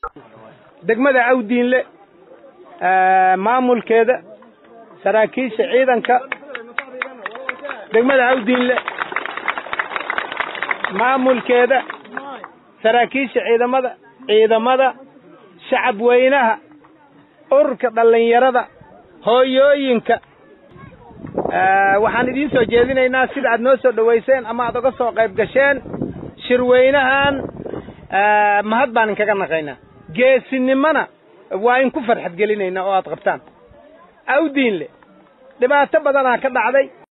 degmada Awdiinle maamulkeeda saraakiisha ciidanka degmada Awdiinle maamulkeeda saraakiisha ciidamada shacab weynaha ururka dhalinyarada hooyooyinka waxaan idin soo jeedinaynaa sida aad noo soo dhaweyseen ama aad uga soo qayb gasheen shirweynahan mahad baan kaga naqaynaa geesinimana waa in ku farxad gelinaynaa oo aad qabtaan Awdiinle dhibaato badan ka dhacday